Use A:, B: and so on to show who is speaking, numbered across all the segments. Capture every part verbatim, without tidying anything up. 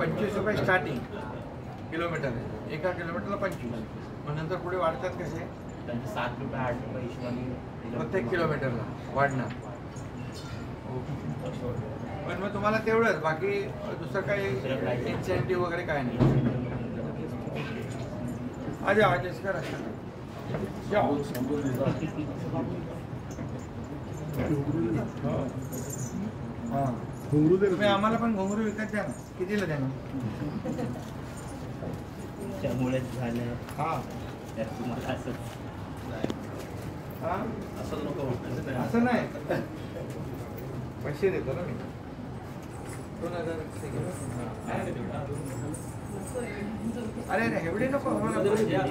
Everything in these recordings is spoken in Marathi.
A: पंचवीस रुपये स्टार्टिंग किलोमीटर आहे, एका किलोमीटरला पंचवीस. मग नंतर पुढे वाढतात कसे?
B: सात रुपये आठ रुपये हिशोबाने
A: प्रत्येक किलोमीटरला वाढणार. पण मग तुम्हाला तेवढंच, बाकी दुसरं काही इन्सेंटिव्ह वगैरे काय नाही. आज आज इसका हां घुंगरू दे. तुम्ही आम्हाला पण घुंगरू विकत द्या ना. कितीला द्या ना?
B: त्यामुळेच झालं.
A: हां
B: त्यात तुम्हाला असंच
A: हां
B: असं नको,
A: असं नाही, पैसे देतो ना मी. दोन हजार अरे अरे एवढे नको आम्हाला.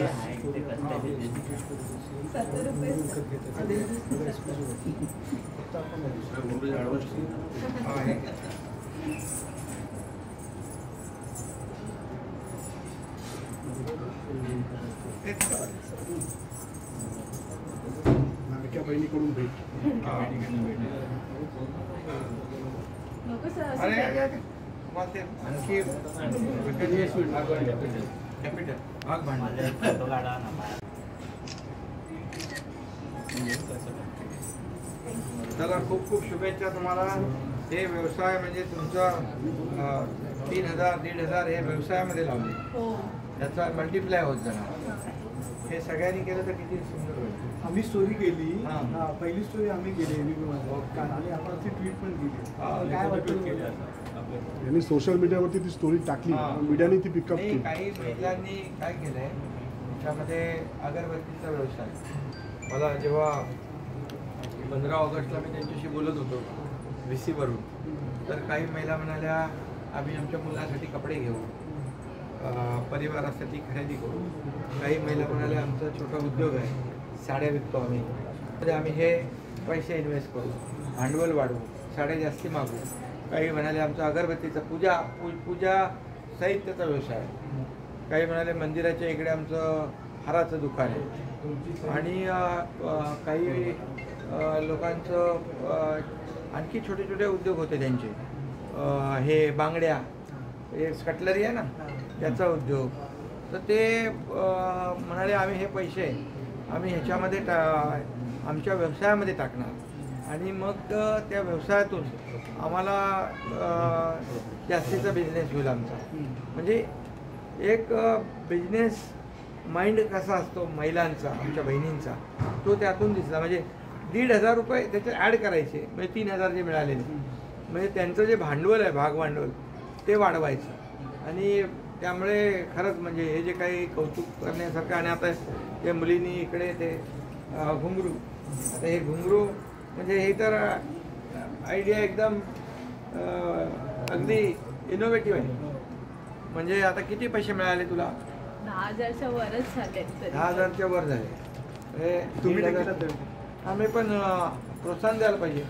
C: लाडक्या बहिणीकडून भेट.
A: अरे आणखी कॅपिटल भाग भांडवल. चला खूप खूप शुभेच्छा तुम्हाला. हे व्यवसाय म्हणजे तुमचा तीन हजार दीड हजार हे व्यवसायामध्ये लावले, त्याचा मल्टिप्लाय होत जाणार. हे सगळ्यांनी केलं तर किती सुंदर होईल.
C: आम्ही स्टोरी केली, पहिली स्टोरी आम्ही केली आणि आपण ती ट्विट पण केली. काय वाटतं यांनी सोशल मीडियावरती ती स्टोरी टाकली, मीडियाने ती पिकअप केली.
A: काही महिलांनी काय केलंय त्याच्यामध्ये अगरबत्तीचा व्यवसाय. मला जेव्हा पंधरा ऑगस्टला मी त्यांच्याशी बोलत होतो व्ही सीवरून, तर काही महिला म्हणाल्या आम्ही आमच्या मुलासाठी कपडे घेऊ, परिवारासाठी खरेदी करू. काही महिला म्हणाल्या आमचा छोटा उद्योग आहे, साड्या विकतो आम्ही, म्हणजे आम्ही हे पैसे इन्व्हेस्ट करू, भांडवल वाढवू, साड्या जास्ती मागू. काही म्हणाले आमचा अगरबत्तीचा पूजा पू पूजा साहित्याचा व्यवसाय आहे. काही म्हणाले मंदिराच्या इकडे आमचं हाराचं दुकान आहे. आणि काही लोकांचं आणखी छोटे छोटे उद्योग होते त्यांचे. हे बांगड्या, हे कटलरी आहे ना त्याचा उद्योग. तर ते म्हणाले आम्ही हे पैसे आम्ही ह्याच्यामध्ये टा आमच्या व्यवसायामध्ये टाकणार आणि मग त्या व्यवसायातून आम्हाला जास्तीचा बिझनेस होईल आमचा. म्हणजे एक बिझनेस माइंड कसा असतो महिलांचा, आमच्या बहिणींचा, तो त्यातून दिसला. म्हणजे दीड हजार रुपये त्याच्यात ॲड करायचे, म्हणजे तीन हजार जे मिळालेले, म्हणजे त्यांचं जे भांडवल आहे भाग भांडवल ते वाढवायचं. आणि त्यामुळे खरंच म्हणजे हे जे काही कौतुक करण्यासारखं. आणि आता त्या मुलींनी इकडे ते घुंगरू, आता हे घुंगरू म्हणजे हे तर आयडिया एकदम अगदी इनोव्हेटिव्ह आहे. म्हणजे आता किती पैसे मिळाले तुला?
D: दहा हजारच्या वरच झाले.
A: दहा हजारच्या वर झाले. तुम्ही आम्ही पण प्रोत्साहन द्यायला पाहिजे.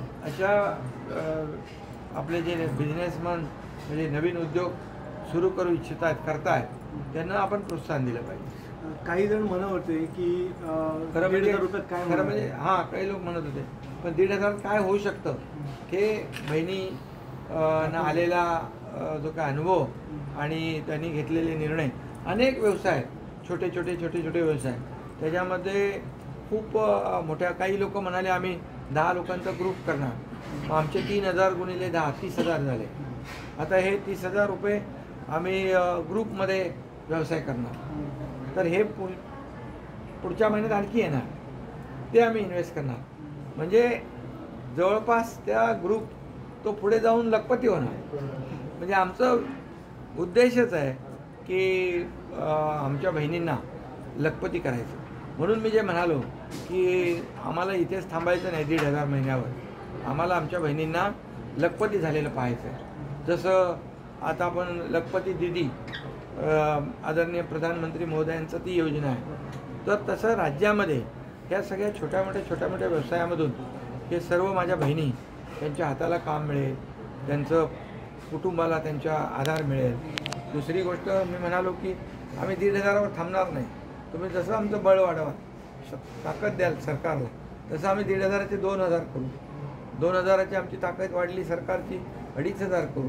A: अशा आपले जे बिझनेसमन म्हणजे नवीन उद्योग सुरू करू इच्छितात करतायत त्यांना आपण प्रोत्साहन दिलं पाहिजे.
C: काही जण म्हणत होते की
A: खरं म्हणजे काय खरं म्हणजे हां काही लोक म्हणत होते, पण दीड हजार काय होऊ शकतं हे बहिणी ना आलेला जो काय अनुभव आणि त्यांनी घेतलेले निर्णय. अनेक व्यवसाय छोटे छोटे छोटे छोटे व्यवसाय त्याच्यामध्ये खूप मोठ्या. काही लोक म्हणाले आम्ही दहा लोकांचा ग्रुप करणार, मग आमचे तीन हजार गुणिले दहा तीस हजार झाले. आता हे तीस हजार रुपये आम्ही ग्रुपमध्ये व्यवसाय करणार. तर हे पु पुढच्या महिन्यात आणखी येणार, ते आम्ही इन्व्हेस्ट करणार. म्हणजे जवळपास त्या ग्रुप तो पुढे जाऊन लखपती होणार. म्हणजे आमचं उद्देशच आहे की आमच्या बहिणींना लखपती करायचं. म्हणून मी जे म्हणालो की आम्हाला इथेच थांबायचं नाही दीड हजार महिन्यावर, आम्हाला आमच्या बहिणींना लखपती झालेलं पाहायचं आहे. जसं आता आपण लखपती दिदी आदरणीय प्रधानमंत्री महोदयांचं ती योजना आहे, तर तसं राज्यामध्ये ह्या सगळ्या छोट्या मोठ्या छोट्या मोठ्या व्यवसायामधून हे सर्व माझ्या बहिणी त्यांच्या हाताला काम मिळेल, त्यांचं कुटुंबाला त्यांच्या आधार मिळेल. दुसरी गोष्ट मी म्हणालो की आम्ही दीड हजारावर थांबणार नाही. तुम्ही जसं आमचं बळ वाढवा, ताकद द्याल सरकारला, तसं आम्ही दीड हजाराचे दोन हजार करू. दोन हजाराची आमची ताकद वाढली सरकारची, अडीच हजार करू.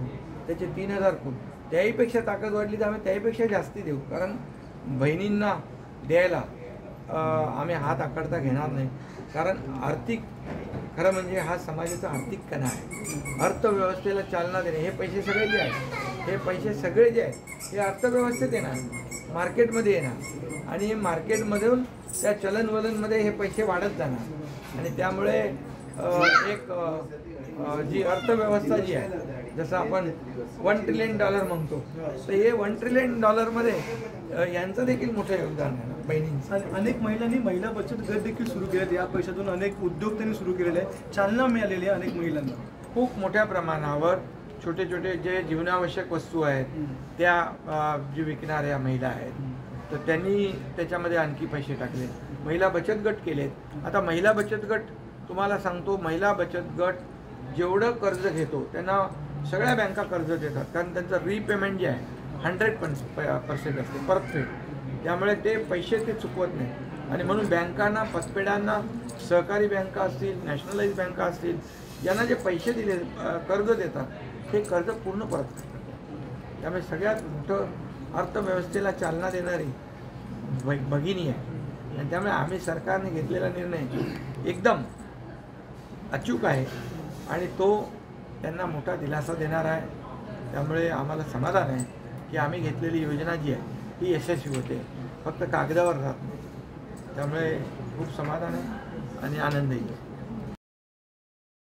A: त्याचे तीन हजार कोण, त्याहीपेक्षा ताकद वाढली तर आम्ही त्याहीपेक्षा जास्ती देऊ. कारण बहिणींना द्यायला आम्ही हात आकडता घेणार नाही. कारण आर्थिक खरं म्हणजे हा समाजाचा आर्थिक कणा आहे. अर्थव्यवस्थेला चालना देणे हे पैसे सगळे जे आहेत, हे पैसे सगळे जे आहेत हे अर्थव्यवस्थेत येणार, मार्केटमध्ये येणार आणि हे मार्केटमधून त्या चलनवलनमध्ये हे पैसे वाढत जाणार आणि त्यामुळे एक जी अर्थव्यवस्था जी आहे, जसं आपण वन ट्रिलियन डॉलर म्हणतो, तर हे वन ट्रिलियन डॉलरमध्ये यांचं देखील मोठं योगदान आहे बहिणींचं.
C: अनेक महिलांनी महिला बचत गट देखील सुरू केलेत. या पैशातून अनेक उद्योग त्यांनी सुरू केलेले आहे. चालना मिळालेली आहे अनेक महिलांना.
A: खूप मोठ्या प्रमाणावर छोटे छोटे जे जीवनावश्यक वस्तू आहेत त्या जे विकणाऱ्या महिला आहेत तर त्यांनी त्याच्यामध्ये आणखी पैसे टाकले. महिला बचत गट केलेत. आता महिला बचत गट तुम्हाला सांगतो, महिला बचत गट जेवढं कर्ज घेतो त्यांना सगळ्या बँका कर्ज देतात. कारण त्यांचं रिपेमेंट जे आहे हंड्रेड पर्सेंट असते, परतफेड. त्यामुळे ते पैसे ते चुकवत नाही आणि म्हणून बँकांना, पतपेढ्यांना, सहकारी बँका असतील, नॅशनलाइज बँका असतील, ज्यांना जे पैसे दिले कर्ज देतात ते कर्ज पूर्ण परत करतात. त्यामुळे सगळ्यात मोठं अर्थव्यवस्थेला चालना देणारी भ भगिनी आहे आणि त्यामुळे आम्ही सरकारने घेतलेला निर्णय एकदम अचूक आहे आणि तो त्यांना मोठा दिलासा देणार आहे. त्यामुळे आम्हाला समाधान आहे की आम्ही घेतलेली योजना जी आहे ती यशस्वी होते, फक्त कागदावर राहत नाही. त्यामुळे खूप समाधान आहे आणि आनंदही आहे.